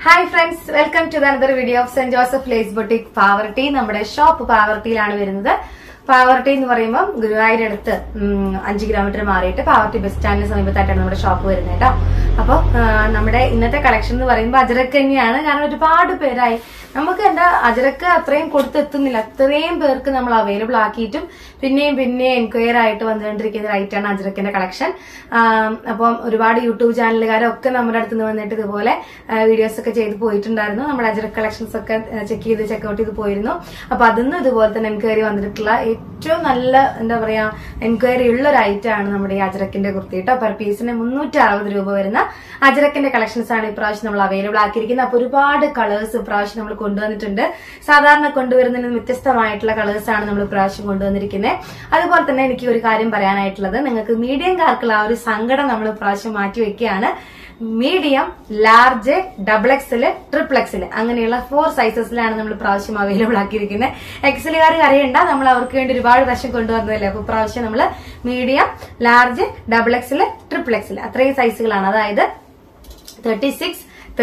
Hi friends, welcome to another video of St. Joseph Lace Boutique Poverty. നമ്മുടെ shop പാവർട്ടിയിലാണ് വരുന്നത്. Poverty എന്ന് പറയുമ്പോൾ ഗുരുവായൂരടുത്ത് 5 കിലോമീറ്റർ മാറിയിട്ട് പാവർട്ടി ബസ് സ്റ്റാൻഡിന് സമീപത്തായിട്ടാണ് നമ്മുടെ ഷോപ്പ് വരുന്നത് കേട്ടോ. അപ്പോൾ നമ്മുടെ ഇന്നത്തെ കളക്ഷൻ എന്ന് പറയുമ്പോൾ അജരക്ക് തന്നെയാണ്. കാരണം ഒരുപാട് പേരായി നമുക്ക് എന്താ അജരക്ക് അത്രയും കൊടുത്തെത്തുന്നില്ല, അത്രയും പേർക്ക് നമ്മൾ അവൈലബിൾ ആക്കിയിട്ടും പിന്നെയും എൻക്വയറി ആയിട്ട് വന്നുകൊണ്ടിരിക്കുന്ന ഒരു ഐറ്റാണ് അജരക്കിന്റെ കളക്ഷൻ. അപ്പം ഒരുപാട് യൂട്യൂബ് ചാനലുകാരൊക്കെ നമ്മുടെ അടുത്ത് നിന്ന് വന്നിട്ട് ഇതുപോലെ വീഡിയോസ് ഒക്കെ ചെയ്ത് പോയിട്ടുണ്ടായിരുന്നു. നമ്മുടെ അജരക്ക് കളക്ഷൻസ് ഒക്കെ ചെക്കൗട്ട് ചെയ്ത് പോയിരുന്നു. അപ്പൊ അതിന്ന് ഇതുപോലെ തന്നെ എൻക്വയറി വന്നിട്ടുള്ള ഏറ്റവും നല്ല എന്താ പറയാ എൻക്വയറി ഉള്ള ഒരു ഐറ്റാണ് നമ്മുടെ ഈ അജരക്കിന്റെ കുർത്തി കേട്ടോ. പെർ പീസിന് 360 രൂപ വരുന്ന അജരക്കിന്റെ കളക്ഷൻസ് ആണ് ഇപ്രാവശ്യം നമ്മൾ അവൈലബിൾ ആക്കിയിരിക്കുന്നത്. അപ്പൊ ഒരുപാട് കളേഴ്സ് ഇപ്രാവശ്യം നമ്മൾ കൊണ്ടുവന്നിട്ടുണ്ട്. സാധാരണ കൊണ്ടുവരുന്നതിന് വ്യത്യസ്തമായിട്ടുള്ള കളേഴ്സ് ആണ് നമ്മൾ ഇപ്രാവശ്യം കൊണ്ടുവന്നിരിക്കുന്നത്. അതുപോലെ തന്നെ എനിക്ക് ഒരു കാര്യം പറയാനായിട്ടുള്ളത്, നിങ്ങൾക്ക് മീഡിയംകാർക്കുള്ള ആ ഒരു സങ്കടം നമ്മൾ ഇപ്രാവശ്യം മാറ്റി വെക്കുകയാണ്. മീഡിയം, ലാർജ്, XXL, XXL അങ്ങനെയുള്ള 4 സൈസസിലാണ് നമ്മൾ പ്രാവശ്യം അവൈലബിൾ ആക്കിയിരിക്കുന്നത്. എക്സലുകാർ അറിയണ്ട, നമ്മൾ അവർക്ക് വേണ്ടി ഒരുപാട് പ്രാവശ്യം കൊണ്ടുവന്നതല്ലേ. അപ്പൊ പ്രാവശ്യം നമ്മൾ മീഡിയം, ലാർജ്, XXL, XXL അത്രയും സൈസുകളാണ്. അതായത് 36,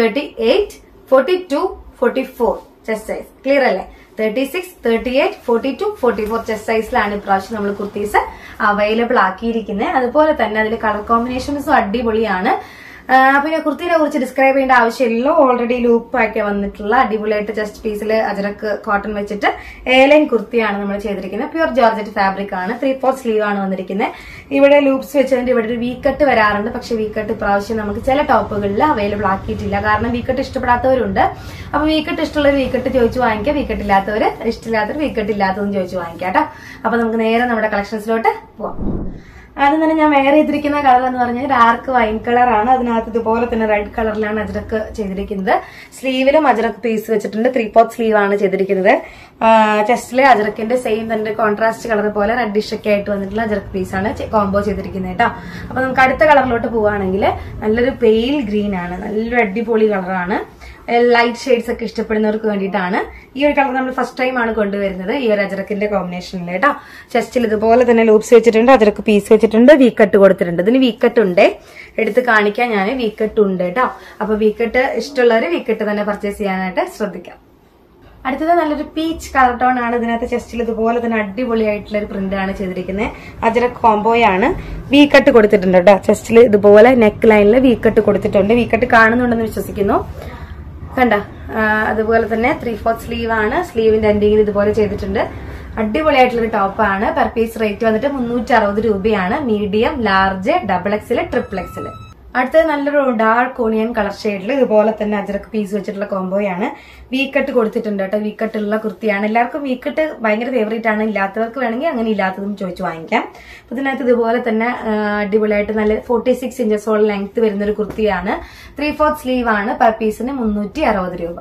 38, 42, 44 ചെസ്റ്റ് സൈസ്. ക്ലിയർ അല്ലേ? 36, 38, 42, 44 ചെസ്റ്റ് സൈസിലാണ് ഇപ്രാവശ്യം നമ്മൾ കുർത്തീസ് അവൈലബിൾ ആക്കിയിരിക്കുന്നത്. അതുപോലെ തന്നെ അതിൽ കളർ കോമ്പിനേഷൻസും അടിപൊളിയാണ്. പിന്നെ കുർത്തിനെ കുറിച്ച് ഡിസ്ക്രൈബ് ചെയ്യേണ്ട ആവശ്യമില്ല. ഓൾറെഡി ലൂപ്പാക്കി വന്നിട്ടുള്ള അടിപൊളിയായിട്ട് ചെസ്റ്റ് പീസിൽ അജരക്ക് കോട്ടൺ വെച്ചിട്ട് എയർലൈൻ കുർത്തിയാണ് നമ്മൾ ചെയ്തിരിക്കുന്നത്. പ്യൂർ ജോർജറ്റ് ഫാബ്രിക് ആണ്. 3/4 സ്ലീവ് ആണ് വന്നിരിക്കുന്നത്. ഇവിടെ ലൂപ്സ് വെച്ചതിന്റെ ഇവിടെ ഒരു വീക്കട്ട് വരാറുണ്ട്. പക്ഷെ വീക്കട്ട് ഇപ്രാവശ്യം നമുക്ക് ചില ടോപ്പുകളിൽ അവൈലബിൾ ആക്കിയിട്ടില്ല. കാരണം വീക്കട്ട് ഇഷ്ടപ്പെടാത്തവരുണ്ട്. അപ്പൊ വീക്കട്ട് ഇഷ്ടമുള്ളവർ വീക്കട്ട് ചോദിച്ചു വാങ്ങിക്കാം, വീക്കട്ട് ഇല്ലാത്തവർ ഇഷ്ടമില്ലാത്തവർ വീക്കട്ട് ഇല്ലാത്തതെന്ന് ചോദിച്ചു വാങ്ങിക്കാം കേട്ടോ. അപ്പൊ നമുക്ക് നേരെ നമ്മുടെ കളക്ഷൻസിലോട്ട് പോവാം. ആദ്യം തന്നെ ഞാൻ വെയർ ചെയ്തിരിക്കുന്ന കളർ എന്ന് പറഞ്ഞാൽ ഡാർക്ക് വൈൻ കളറാണ്. അതിനകത്ത് ഇതുപോലെ തന്നെ റെഡ് കളറിലാണ് അജരക്ക് ചെയ്തിരിക്കുന്നത്. സ്ലീവിലും അജരക്ക് പീസ് വെച്ചിട്ടുണ്ട്. 3/4 സ്ലീവ് ആണ് ചെയ്തിരിക്കുന്നത്. ചെസ്റ്റിലെ അജരക്കിന്റെ സെയിം തന്നെ കോൺട്രാസ്റ്റ് കളർ പോലെ റെഡിഷ് ഒക്കെ ആയിട്ട് വന്നിട്ടുള്ള അജരക്ക് പീസാണ് കോംബോ ചെയ്തിരിക്കുന്നത് കേട്ടോ. അപ്പൊ നമുക്ക് അടുത്ത കളറിലോട്ട് പോവുകയാണെങ്കിൽ നല്ലൊരു പെയിൽ ഗ്രീൻ ആണ്. നല്ലൊരു അടിപൊളി കളറാണ്. ലൈറ്റ് ഷെയ്ഡ്സ് ഒക്കെ ഇഷ്ടപ്പെടുന്നവർക്ക് വേണ്ടിയിട്ടാണ് ഈ ഒരു കളർ നമ്മൾ ഫസ്റ്റ് ടൈം ആണ് കൊണ്ടുവരുന്നത് ഈ ഒരു അജരക്കിന്റെ കോമ്പിനേഷനിൽ കേട്ടോ. ചെസ്റ്റിൽ ഇതുപോലെ തന്നെ ലൂപ്സ് വെച്ചിട്ടുണ്ട്, അജരക്ക് പീസ് വെച്ചിട്ടുണ്ട്, വീക്കട്ട് കൊടുത്തിട്ടുണ്ട്. ഇതിന് വീക്കട്ട് ഉണ്ട്, എടുത്ത് കാണിക്കാൻ ഞാൻ വീക്കട്ട് ഉണ്ട് കേട്ടോ. അപ്പൊ വീക്കട്ട് ഇഷ്ടമുള്ളവർ വീക്കട്ട് തന്നെ പർച്ചേസ് ചെയ്യാനായിട്ട് ശ്രദ്ധിക്കാം. അടുത്തത് നല്ലൊരു പീച്ച് കളർ ടോൺ ആണ്. ഇതിനകത്ത് ചെസ്റ്റിൽ ഇതുപോലെ തന്നെ അടിപൊളിയായിട്ടുള്ള ഒരു പ്രിന്റ് ആണ് ചെയ്തിരിക്കുന്നത്. അജരക്ക് കോംബോയാണ്. വീക്കട്ട് കൊടുത്തിട്ടുണ്ട് കേട്ടോ. ചെസ്റ്റിൽ ഇതുപോലെ നെക്ക് ലൈനിൽ വീക്കട്ട് കൊടുത്തിട്ടുണ്ട്. വീക്കട്ട് കാണുന്നുണ്ടെന്ന് വിശ്വസിക്കുന്നു. കണ്ട, അതുപോലെ തന്നെ 3/4 സ്ലീവ് ആണ്. സ്ലീവിന്റെ എൻഡിങ്ങിൽ ഇതുപോലെ ചെയ്തിട്ടുണ്ട്. അടിപൊളിയായിട്ടുള്ളൊരു ടോപ്പാണ്. പെർ പീസ് റേറ്റ് വന്നിട്ട് 360 രൂപയാണ്. Medium, large, XXL, XXL. അടുത്തത് നല്ലൊരു ഡാർക്ക് ഓണിയൻ കളർ ഷെയ്ഡിൽ ഇതുപോലെ തന്നെ അജരക്ക് പീസ് വെച്ചിട്ടുള്ള കോംബോയാണ്. വീക്കട്ട് കൊടുത്തിട്ടുണ്ട് കേട്ടോ. വീക്കട്ടുള്ള കുർത്തിയാണ്. എല്ലാവർക്കും വീക്കട്ട് ഭയങ്കര ഫേവറേറ്റ് ആണ്. ഇല്ലാത്തവർക്ക് വേണമെങ്കിൽ അങ്ങനെ ഇല്ലാത്തതും ചോദിച്ചു വാങ്ങിക്കാം. അപ്പൊ ഇതിനകത്ത് ഇതുപോലെ തന്നെ അടിപൊളിയായിട്ട് നല്ല 46 ഇഞ്ചസോളം ലെങ്ത് വരുന്ന ഒരു കുർത്തിയാണ്. 3/4 സ്ലീവ് ആണ്. പെർ പീസിന് 360 രൂപ.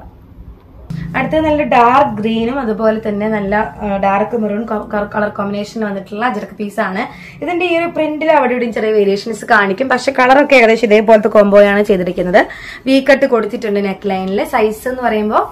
അടുത്തത് നല്ല ഡാർക്ക് ഗ്രീനും അതുപോലെ തന്നെ നല്ല ഡാർക്ക് മെറൂൺ കളർ കോമ്പിനേഷൻ വന്നിട്ടുള്ള അജരക്ക് പീസാണ്. ഇതിന്റെ ഈ ഒരു പ്രിന്റിൽ അവിടെ ഇവിടെയും ചെറിയ വേരിയേഷൻസ് കാണിക്കും. പക്ഷെ കളറൊക്കെ ഏകദേശം ഇതേപോലത്തെ കോംബോയാണ് ചെയ്തിരിക്കുന്നത്. വീക്കട്ട് കൊടുത്തിട്ടുണ്ട് നെക്ക് ലൈനിൽ. സൈസ് എന്ന് പറയുമ്പോൾ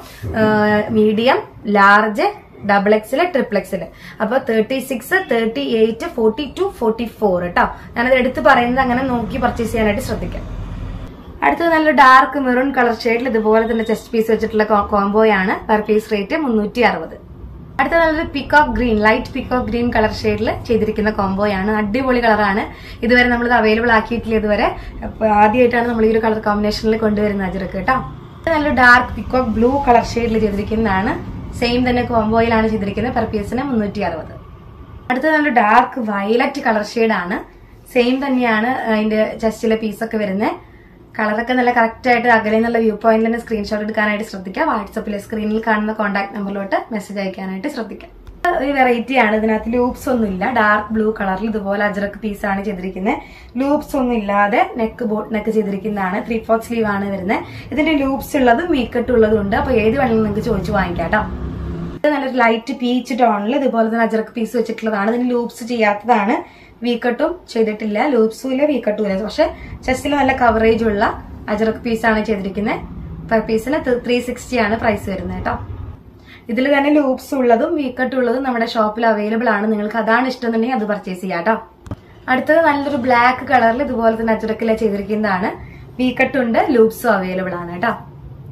മീഡിയം, ലാർജ്, XXL, XXL. അപ്പൊ 36, 38, 42, 44 കേട്ടോ. ഞാനത് എടുത്ത് പറയുന്നത് അങ്ങനെ നോക്കി പർച്ചേസ് ചെയ്യാനായിട്ട് ശ്രദ്ധിക്കാം. അടുത്തത് നല്ല ഡാർക്ക് മെറൂൺ കളർ ഷെയ്ഡിൽ ഇതുപോലെ തന്നെ ചെസ്റ്റ് പീസ് വെച്ചിട്ടുള്ള കോംബോയാണ്. Per piece rate 360. അടുത്ത നല്ലൊരു peacock green, light peacock green colour ഷെയ്ഡിൽ ചെയ്തിരിക്കുന്ന കോംബോയാണ്. അടിപൊളി കളറാണ്. ഇതുവരെ നമ്മളിത് അവൈലബിൾ ആക്കിയിട്ടില്ല. ഇതുവരെ ആദ്യമായിട്ടാണ് നമ്മൾ ഈ ഒരു കളർ കോമ്പിനേഷനിൽ കൊണ്ടുവരുന്നത് അജരക്ക് കേട്ടോ. നല്ലൊരു ഡാർക്ക് പിക്കോക്ക് ബ്ലൂ കളർ ഷെയ്ഡിൽ ചെയ്തിരിക്കുന്നതാണ്. സെയിം തന്നെ കോംബോയിലാണ് ചെയ്തിരിക്കുന്നത്. പെർ പീസിന് 360. അടുത്തത് നല്ല ഡാർക്ക് വയലറ്റ് കളർ ഷെയ്ഡാണ്. സെയിം തന്നെയാണ് അതിന്റെ ചെസ്റ്റിലെ പീസൊക്കെ വരുന്നത്. കളറൊക്കെ നല്ല കറക്റ്റ് ആയിട്ട് അകലെ നിന്നുള്ള വ്യൂ പോയിന്റിൽ തന്നെ സ്ക്രീൻഷോട്ട് എടുക്കാനായിട്ട് ശ്രദ്ധിക്കുക. വാട്സപ്പിലെ സ്ക്രീനിൽ കാണുന്ന കോൺടാക്ട് നമ്പറിലോട്ട് മെസ്സേജ് അയക്കാനായിട്ട് ശ്രദ്ധിക്കാം. ഒരു വെറൈറ്റി ആണ്. ഇതിനകത്ത് ലൂപ്സ് ഒന്നും ഇല്ല. ഡാർക്ക് ബ്ലൂ കളറിൽ ഇതുപോലെ അജരക്ക് പീസാണ് ചെയ്തിരിക്കുന്നത്. ലൂപ്സ് ഒന്നും ഇല്ലാതെ ബോട്ട് നെക്ക് ചെയ്തിരിക്കുന്നതാണ്. 3/4 സ്ലീവ് ആണ് വരുന്നത്. ഇതിന്റെ ലൂപ്സ് ഉള്ളതും വീക്കട്ട് ഉള്ളതും ഉണ്ട്. അപ്പൊ ഏത് വേണമെങ്കിലും നിങ്ങൾക്ക് ചോദിച്ചു വാങ്ങിക്കാം കേട്ടോ. ഇത് നല്ലൊരു ലൈറ്റ് പീച്ച് ടോണിൽ ഇതുപോലെ തന്നെ അജരക്ക് പീസ് വെച്ചിട്ടുള്ളതാണ്. ഇതിന് ലൂപ്സ് ചെയ്യാത്തതാണ്. വീക്കട്ടും ചെയ്തിട്ടില്ല, ലൂപ്സും ഇല്ല, വീക്കട്ടും ഇല്ല. പക്ഷെ ചെസ്റ്റിൽ നല്ല കവറേജ് ഉള്ള അജരക്ക് പീസാണ് ചെയ്തിരിക്കുന്നത്. പെർ പീസിന് 360 ആണ് പ്രൈസ് വരുന്നത് കേട്ടോ. ഇതിൽ തന്നെ ലൂപ്സ് ഉള്ളതും വീക്കട്ട് ഉള്ളതും നമ്മുടെ ഷോപ്പിൽ അവൈലബിൾ ആണ്. നിങ്ങൾക്ക് അതാണ് ഇഷ്ടമെന്നുണ്ടെങ്കിൽ അത് പർച്ചേസ് ചെയ്യാം കേട്ടോ. അടുത്തത് നല്ലൊരു ബ്ലാക്ക് കളറിൽ ഇതുപോലെ തന്നെ അജരക്കില ചെയ്തിരിക്കുന്നതാണ്. വീക്കട്ടുണ്ട്, ലൂപ്സും അവൈലബിൾ ആണ് കേട്ടോ.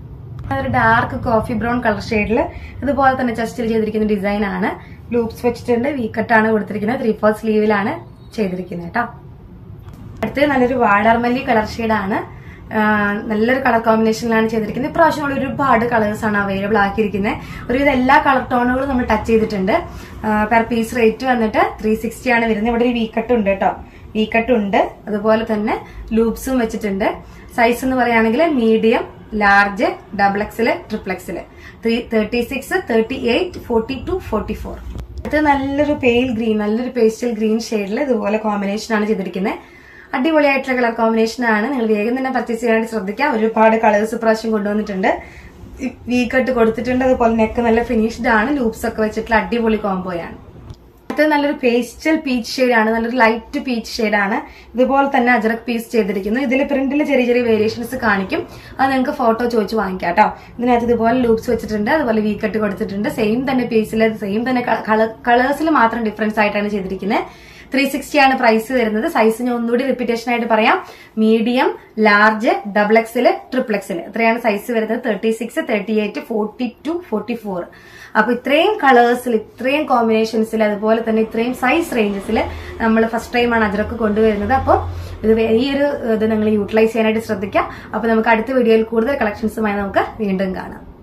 അതൊരു ഡാർക്ക് കോഫി ബ്രൗൺ കളർ ഷെയ്ഡിൽ ഇതുപോലെ തന്നെ ചെസ്റ്റിൽ ചെയ്തിരിക്കുന്ന ഡിസൈൻ ആണ്. ലൂപ്സ് വെച്ചിട്ടുണ്ട്, വി കട്ടാണ് കൊടുത്തിരിക്കുന്നത്, 3/4 സ്ലീവിലാണ് ചെയ്തിരിക്കുന്നത് കേട്ടോ. അടുത്ത് നല്ലൊരു വാടാർമല്ലി കളർ ഷെയ്ഡാണ്. നല്ലൊരു കളർ കോമ്പിനേഷനിലാണ് ചെയ്തിരിക്കുന്നത്. ഇപ്രാവശ്യം നമ്മൾ ഒരുപാട് കളേഴ്സ് ആണ് അവൈലബിൾ ആക്കിയിരിക്കുന്നത്. ഒരുവിധം എല്ലാ കളർ ടോണുകളും നമ്മൾ ടച്ച് ചെയ്തിട്ടുണ്ട്. പെർ പീസ് റേറ്റ് വന്നിട്ട് 360 ആണ് വരുന്നത്. ഇവിടെ ഒരു വി കട്ട് ഉണ്ട് കേട്ടോ, വി കട്ട് ഉണ്ട്. അതുപോലെ തന്നെ ലൂപ്സും വെച്ചിട്ടുണ്ട്. സൈസ് എന്ന് പറയുകയാണെങ്കിൽ മീഡിയം, ലാർജ്, XXL, XXL, 36, 38, 42, 44. ഇത് നല്ലൊരു പെയിൽ ഗ്രീൻ, നല്ലൊരു പേസ്റ്റൽ ഗ്രീൻ ഷെയ്ഡിൽ ഇതുപോലെ കോമ്പിനേഷൻ ആണ് ചെയ്തിരിക്കുന്നത്. അടിപൊളിയായിട്ടുള്ള കളർ കോമ്പിനേഷൻ ആണ്. നിങ്ങൾ വേഗം തന്നെ പർച്ചേസ് ചെയ്യാനായിട്ട് ശ്രദ്ധിക്കുക. ഒരുപാട് കളേഴ്സ് പ്രാവശ്യം കൊണ്ടുവന്നിട്ടുണ്ട്. വി കട്ട് കൊടുത്തിട്ടുണ്ട്. അതുപോലെ നെക്ക് നല്ല ഫിനിഷ്ഡ് ആണ്. ലൂപ്സ് ഒക്കെ വെച്ചിട്ടുള്ള അടിപൊളി കോംബോയാണ്. അടുത്തത് നല്ലൊരു പേസ്റ്റൽ പീച്ച് ഷെയ്ഡാണ്, നല്ലൊരു ലൈറ്റ് പീച്ച് ഷെയ്ഡാണ്. ഇതുപോലെ തന്നെ അജറക് പീസ് ചെയ്തിരിക്കുന്നു. ഇതിൽ പ്രിന്റിൽ ചെറിയ ചെറിയ വേരിയേഷൻസ് കാണിക്കും. അത് നിങ്ങൾക്ക് ഫോട്ടോ ചോദിച്ച് വാങ്ങിക്കാം കേട്ടോ. ഇതിനകത്ത് ഇതുപോലെ ലൂപ്സ് വെച്ചിട്ടുണ്ട്, അതുപോലെ വി കട്ട് കൊടുത്തിട്ടുണ്ട്. സെയിം തന്നെ പീസിൽ, സെയിം തന്നെ കളേഴ്സിൽ മാത്രം ഡിഫറൻസ് ആയിട്ടാണ് ചെയ്തിരിക്കുന്നത്. 360 ആണ് പ്രൈസ് വരുന്നത്. സൈസ് ഞാൻ ഒന്നുകൂടി റിപ്പീറ്റേഷൻ ആയിട്ട് പറയാം. മീഡിയം, ലാർജ്, XXL, XXL ഇത്രയാണ് സൈസ് വരുന്നത്. 36, 38, 42, 44. അപ്പൊ ഇത്രയും കളേഴ്സിൽ, ഇത്രയും കോമ്പിനേഷൻസിൽ, അതുപോലെ തന്നെ ഇത്രയും സൈസ് റേഞ്ചസിൽ നമ്മൾ ഫസ്റ്റ് ടൈമാണ് അജറക്ക് കൊണ്ടുവരുന്നത്. അപ്പോൾ ഈ ഒരു ഇത് നിങ്ങൾ യൂട്ടിലൈസ് ചെയ്യാനായിട്ട് ശ്രദ്ധിക്കാം. അപ്പൊ നമുക്ക് അടുത്ത വീഡിയോയിൽ കൂടുതൽ കളക്ഷൻസുമായി നമുക്ക് വീണ്ടും കാണാം.